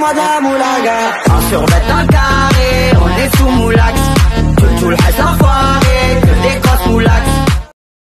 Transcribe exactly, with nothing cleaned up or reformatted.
fais-moi de la moulaga. Un survêt, un carré, on est sous moulax. Tout, tout le reste